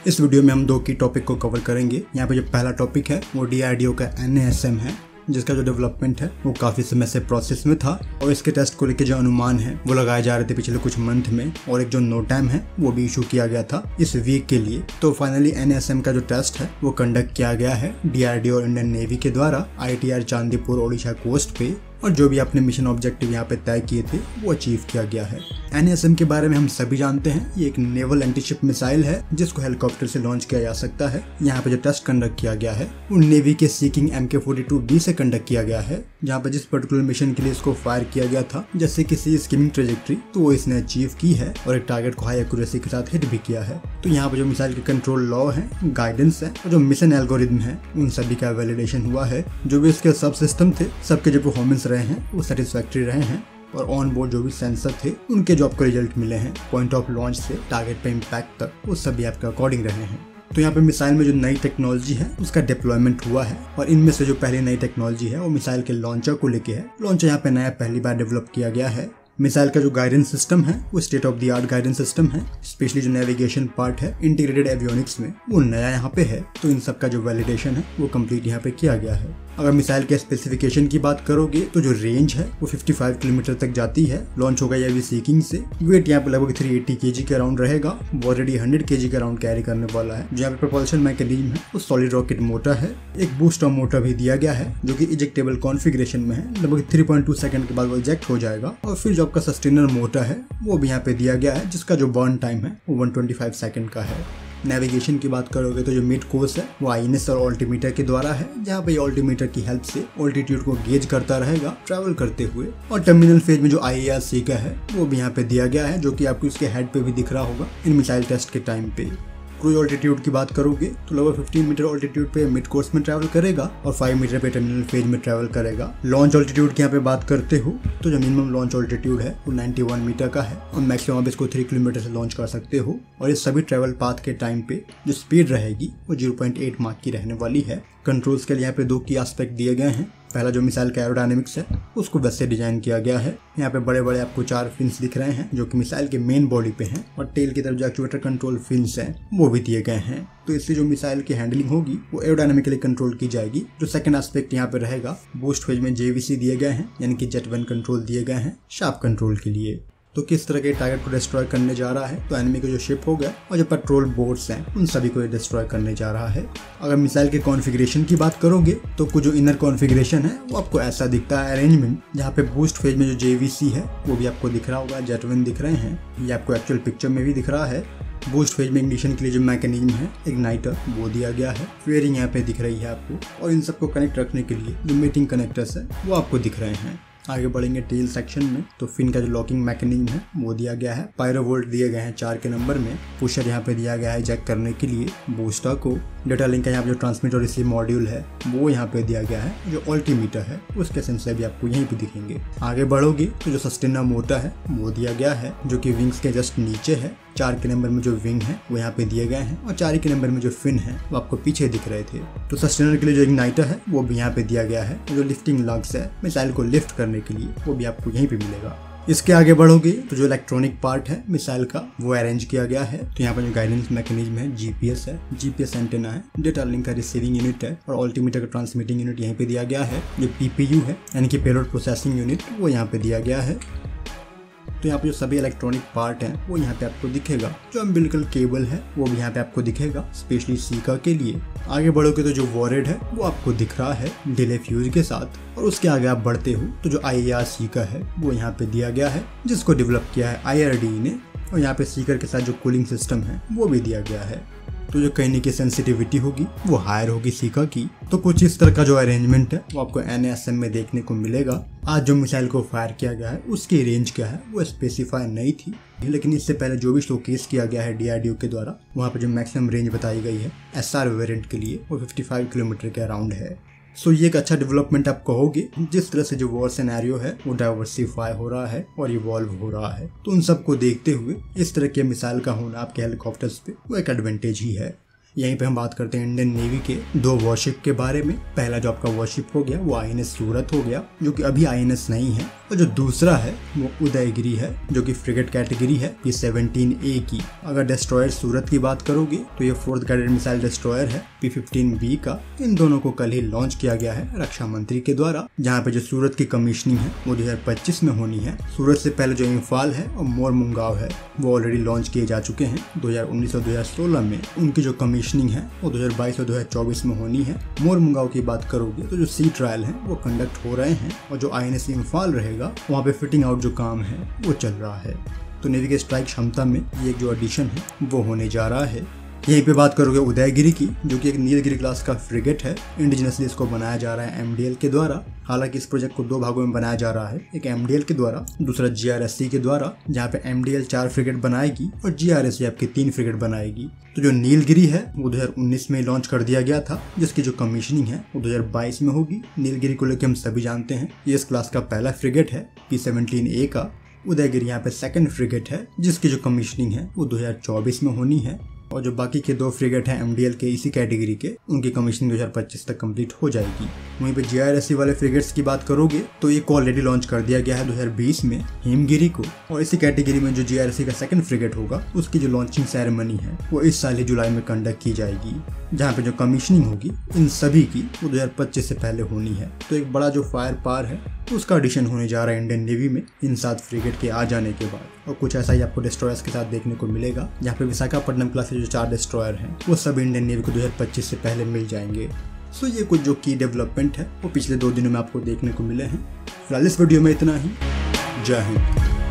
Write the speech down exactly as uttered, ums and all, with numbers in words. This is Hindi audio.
इस वीडियो में हम दो की टॉपिक को कवर करेंगे। यहाँ पे जो पहला टॉपिक है वो डी आर डी ओ का एन ए एस एम है, जिसका जो डेवलपमेंट है वो काफी समय से प्रोसेस में था और इसके टेस्ट को लेकर जो अनुमान है वो लगाए जा रहे थे पिछले कुछ मंथ में, और एक जो नोटैम है वो भी इशू किया गया था इस वीक के लिए। तो finally N A S M का जो टेस्ट है वो कंडक्ट किया गया है डी आर डी ओ और इंडियन नेवी के द्वारा I T R Chandipur Odisha coast पे, और जो भी अपने मिशन ऑब्जेक्टिव यहाँ पे तय किए थे वो अचीव किया गया है। एन ए एस एम के बारे में हम सभी जानते हैं, ये एक नेवल एंटीशिप मिसाइल है जिसको हेलीकॉप्टर से लॉन्च किया जा सकता है। यहाँ पे जो टेस्ट कंडक्ट किया गया है वो नेवी के Sea King M K forty two B से कंडक्ट किया गया है, जहाँ पे जिस पर्टिकुलर मिशन के लिए इसको फायर किया गया था जैसे किसी स्कीमिंग ट्रेजेक्ट्री, तो वो इसने अचीव की है और एक टारगेट को हाई एक्यूरेसी के साथ हिट भी किया है। तो यहाँ पे जो मिसाइल के कंट्रोल लॉ है, गाइडेंस है और जो मिशन एल्गोरिथम है उन सभी का वैलिडेशन हुआ है। जो भी इसके सब सिस्टम थे सबके जो परफॉर्मेंस रहे हैं वो सेटिस्फैक्ट्री रहे हैं, और ऑन बोर्ड जो भी सेंसर थे उनके जो आपको रिजल्ट मिले हैं पॉइंट ऑफ लॉन्च से टारगेट पे इम्पैक्ट तक, वो सभी आपके अकॉर्डिंग रहे हैं। तो यहाँ पे मिसाइल में जो नई टेक्नोलॉजी है उसका डिप्लॉयमेंट हुआ है, और इनमें से जो पहली नई टेक्नोलॉजी है वो मिसाइल के लॉन्चर को लेके है। लॉन्चर यहाँ पे नया पहली बार डेवलप किया गया है। मिसाइल का जो गाइडेंस सिस्टम है वो state of the art guidance system है, स्पेशली जो नेविगेशन पार्ट है इंटीग्रेटेड एवियोनिक्स में वो नया यहाँ पे है। तो इन सब का जो वैलिडेशन है वो कंप्लीट यहाँ पे किया गया है। अगर मिसाइल के स्पेसिफिकेशन की बात करोगे तो जो रेंज है वो पचपन किलोमीटर तक जाती है। लॉन्च होगा ये भी सीकिंग से। वेट यहाँ पे लगभग तीन सौ अस्सी केजी के अराउंड रहेगा, वो ऑलरेडी सौ केजी के अराउंड कैरी करने वाला है। जो यहाँ पे प्रोपल्शन मैकेनिज्म है वो सॉलिड रॉकेट मोटर है। एक बूस्टर मोटर भी दिया गया है जो कि इजेक्टेबल कॉन्फ़िगरेशन में है। लगभग तीन पॉइंट दो सेकंड के बाद वो इजेक्ट हो जाएगा। और फिर जो आपका सस्टेनर मोटर है वो भी यहाँ पे दिया गया है, जिसका जो बर्न टाइम है वो एक सौ पच्चीस सेकंड का है। नेविगेशन की बात करोगे तो जो मिड कोर्स है वो आई एन एस और ऑल्टीमीटर के द्वारा है, जहाँ पे ऑल्टीमीटर की हेल्प से ऑल्टीट्यूड को गेज करता रहेगा ट्रैवल करते हुए। और टर्मिनल फेज में जो आई ए आर सी का है वो भी यहाँ पे दिया गया है, जो कि आपको इसके हेड पे भी दिख रहा होगा इन मिसाइल टेस्ट के टाइम पे। क्रूज ऑल्टीट्यूड की बात करोगे तो लगभग पंद्रह मीटर ऑल्टीट्यूड पे मिड कोर्स में ट्रैवल करेगा और पाँच मीटर पे टर्मिनल फेज में ट्रैवल करेगा। लॉन्च ऑल्टीट्यूड की यहाँ पे बात करते हो तो जो मिनिमम लॉन्च ऑल्टीट्यूड है वो इक्यानवे मीटर का है, और मैक्सिमम आप इसको तीन किलोमीटर से लॉन्च कर सकते हो। और इस सभी ट्रैवल पाथ के टाइम पे जो स्पीड रहेगी वो ज़ीरो पॉइंट आठ मार्क की रहने वाली है। कंट्रोल्स के लिए यहाँ पे दो की एस्पेक्ट दिए गए हैं। पहला जो मिसाइल का एरोडायनेमिक्स है उसको वैसे डिजाइन किया गया है। यहाँ पे बड़े बड़े आपको चार फिन्स दिख रहे हैं जो कि मिसाइल के मेन बॉडी पे हैं, और टेल की तरफ जो एक्चुएटर कंट्रोल फिन्स हैं वो भी दिए गए हैं। तो इससे जो मिसाइल की हैंडलिंग होगी वो एरोडायनेमिकली कंट्रोल की जाएगी। जो सेकंड एस्पेक्ट यहाँ पे रहेगा, बूस्ट फेज में जे वी सी दिए गए हैं, यानी कि जेट वन कंट्रोल दिए गए हैं शार्प कंट्रोल के लिए। तो किस तरह के टारगेट को डिस्ट्रॉय करने जा रहा है, तो एनिमी के जो शिप हो गया और जो पेट्रोल बोट्स हैं उन सभी को डिस्ट्रॉय करने जा रहा है। अगर मिसाइल के कॉन्फ़िगरेशन की बात करोगे तो कुछ जो इनर कॉन्फ़िगरेशन है वो आपको ऐसा दिखता है अरेंजमेंट, जहाँ पे बूस्ट फेज में जो जे वी सी है वो भी आपको दिख रहा होगा, जेट वन दिख रहे हैं, ये आपको एक्चुअल पिक्चर में भी दिख रहा है। बूस्ट फेज में इग्निशन के लिए जो मैकेनिज्म है इग्नाइटर वो दिया गया है। फेयरिंग यहाँ पे दिख रही है आपको, और इन सबको कनेक्ट रखने के लिए जो मीटिंग कनेक्टर्स है वो आपको दिख रहे हैं। आगे बढ़ेंगे टेल सेक्शन में तो फिन का जो लॉकिंग मैकेनिज्म है वो दिया गया है। पायरोवोल्ट दिए गए हैं चार के नंबर में। पुशर यहाँ पे दिया गया है जैक करने के लिए बूस्टर को। डेटा लिंक का यहाँ पे जो ट्रांसमिट और रिसीव मॉड्यूल है वो यहाँ पे दिया गया है। जो ऑल्टीमीटर है उसके सेंसर भी आपको यहीं पे दिखेंगे। आगे बढ़ोगे तो जो सस्टेनर मोटर है वो दिया गया है, जो कि विंग्स के जस्ट नीचे है। चार के नंबर में जो विंग है वो यहाँ पे दिए गए हैं, और चार के नंबर में जो फिन है वो आपको पीछे दिख रहे थे। तो सस्टेनर के लिए जो इग्नाइटर है वो भी यहाँ पे दिया गया है। जो लिफ्टिंग लग्स है मिसाइल को लिफ्ट करने के लिए वो भी आपको यहीं पे मिलेगा। इसके आगे बढ़ोगे तो जो इलेक्ट्रॉनिक पार्ट है मिसाइल का वो अरेंज किया गया है। तो यहाँ पर जो गाइडेंस मैकेनिज्म है जी पी एस है, जी पी एस एंटेना है, डेटा लिंक का रिसीविंग यूनिट है, और ऑल्टीमीटर का ट्रांसमिटिंग यूनिट यहीं पे दिया गया है। जो पी पी यू है यानी कि पेलोड प्रोसेसिंग यूनिट वो यहाँ पे दिया गया है। तो यहाँ पे जो सभी इलेक्ट्रॉनिक पार्ट हैं वो यहाँ पे आपको दिखेगा। जो अम्बिलिकल केबल है वो भी यहाँ पे आपको दिखेगा, स्पेशली सीका के लिए। आगे बढ़ोगे तो जो वॉरेड है वो आपको दिख रहा है डिले फ्यूज के साथ, और उसके आगे आप बढ़ते हो तो जो आई ए आर सी का है वो यहाँ पे दिया गया है, जिसको डेवलप किया है आई आर डी ने। और यहाँ पे सीकर के साथ जो कूलिंग सिस्टम है वो भी दिया गया है। तो जो कहने की सेंसिटिविटी होगी वो हायर होगी सीका की। तो कुछ इस तरह का जो अरेंजमेंट है वो आपको एन ए एस एम में देखने को मिलेगा। आज जो मिसाइल को फायर किया गया है उसकी रेंज क्या है वो स्पेसिफाई नहीं थी, लेकिन इससे पहले जो भी शोकेस किया गया है डी आर डी ओ के द्वारा वहाँ पर जो मैक्सिमम रेंज बताई गई है एस आर वेरिएंट के लिए वो पचपन किलोमीटर के अराउंड है। सो ये एक अच्छा डेवलपमेंट आप कहोगे, जिस तरह से जो वॉर सिनेरियो है वो डाइवर्सिफाई हो रहा है और इवॉल्व हो रहा है। तो उन सबको देखते हुए इस तरह के मिसाइल का होना आपके हेलीकॉप्टर्स पे वो एक एडवांटेज ही है। यहीं पे हम बात करते हैं इंडियन नेवी के दो वॉरशिप के बारे में। पहला जो आपका वॉरशिप हो गया वो आई एन एस सूरत हो गया, जो कि अभी आई एन एस नहीं है, और जो दूसरा है वो उदयगिरी है, जो कि फ्रिगेट कैटेगरी है पी सेवनटीन ए की। अगर डिस्ट्रॉयर सूरत की बात करोगे तो ये फोर्थ गाइडेड मिसाइल डिस्ट्रॉयर है पी फिफ्टीन बी का। इन दोनों को कल ही लॉन्च किया गया है रक्षा मंत्री के द्वारा, जहाँ पे जो सूरत की कमीशनिंग है वो दो हजार पच्चीस में होनी है। सूरत से पहले जो इम्फाल है और मोरमुंगाव है वो ऑलरेडी लॉन्च किए जा चुके हैं दो हजार उन्नीस और दो हजार सोलह में। उनकी जो कमीशनिंग है वो दो हजार बाईस और दो हजार चौबीस में होनी है। मोरमुंगाव की बात करोगे तो जो सी ट्रायल है वो कंडक्ट हो रहे हैं, और जो आई एन एस इम्फाल रहेगा वहाँ पे फिटिंग आउट जो काम है वो चल रहा है। तो नेवी के स्ट्राइक क्षमता में ये जो एडिशन है वो होने जा रहा है। यहीं पे बात करोगे उदयगिरी की, जो कि एक नीलगिरी क्लास का फ्रिगेट है। इंडिजिनसली इसको बनाया जा रहा है एम डी एल के द्वारा। हालांकि इस प्रोजेक्ट को दो भागों में बनाया जा रहा है, एक एम डी एल के द्वारा, दूसरा जी आर एस सी के द्वारा, जहाँ पे एम डी एल चार फ्रिगेट बनाएगी और जी आर एस सी आपकी तीन फ्रिगेट बनाएगी। तो जो नीलगिरी है वो दो हजार उन्नीस में लॉन्च कर दिया गया था, जिसकी जो कमीशनिंग है वो दो हजार बाईस में होगी। नीलगिरी को लेकर हम सभी जानते हैं ये इस क्लास का पहला फ्रिगेट है पी सेवनटीन ए का। उदयगिरी यहाँ पे सेकंड फ्रिगेट है, जिसकी जो कमीशनिंग है वो दो हजार चौबीस में होनी है। और जो बाकी के दो फ्रिगेट हैं एम डी एल के इसी कैटेगरी के, उनकी कमीशनिंग दो हजार पच्चीस तक कंप्लीट हो जाएगी। वहीं पे जी आर एस सी वाले फ्रिगेट्स की बात करोगे तो ये को ऑलरेडी लॉन्च कर दिया गया है दो हजार बीस में हिमगिरी को, और इसी कैटेगरी में जो जी आर एस सी का सेकंड फ्रिगेट होगा उसकी जो लॉन्चिंग सेरेमनी है वो इस साल ही जुलाई में कंडक्ट की जाएगी, जहाँ पे जो कमीशनिंग होगी इन सभी की वो दो हजार पच्चीस से पहले होनी है। तो एक बड़ा जो फायर पावर है उसका एडिशन होने जा रहा है इंडियन नेवी में इन सात फ्रिगेट के आ जाने के बाद। और कुछ ऐसा ही आपको डिस्ट्रॉयर्स के साथ देखने को मिलेगा, जहाँ पे विशाखापट्टनम क्लास के जो चार डिस्ट्रॉयर हैं वो सब इंडियन नेवी को दो हजार पच्चीस से पहले मिल जाएंगे। सो ये कुछ जो की डेवलपमेंट है वो पिछले दो दिनों में आपको देखने को मिले हैं। फिलहाल इस वीडियो में इतना ही। जय हिंद।